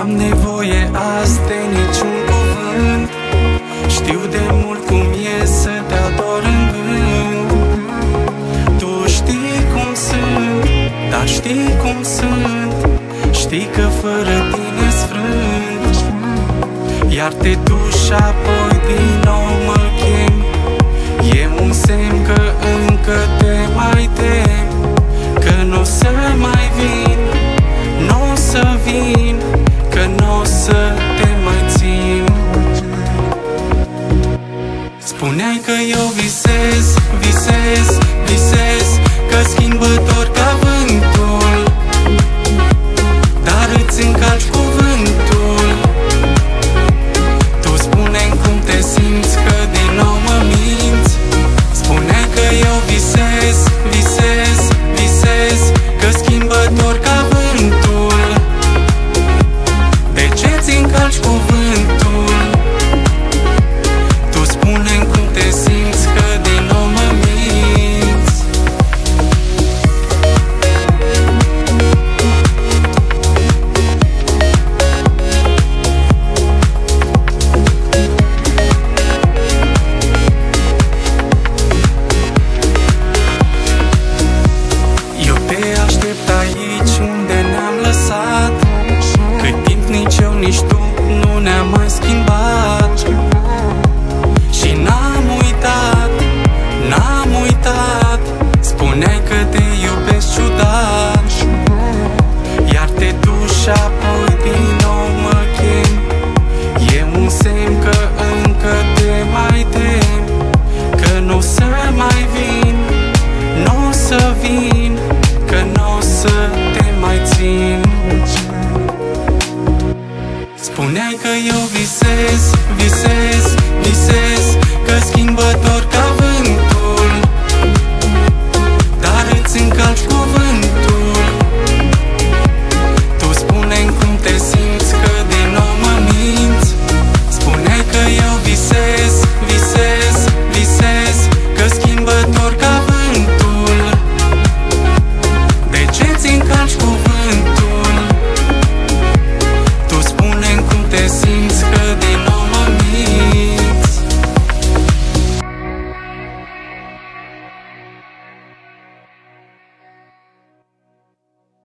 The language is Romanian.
N-am nevoie azi de niciun cuvânt. Știu de mult cum e să te ador în gând. Tu știi cum sunt, dar știi cum sunt. Știi că fără tine sfrânt. Iar te duci și apoi din nou mă chem. E un semn că încă te mai tem, că n-o să mai vin, n-o să vin, că n-o să te mai țin. Spuneai că eu visez, visez,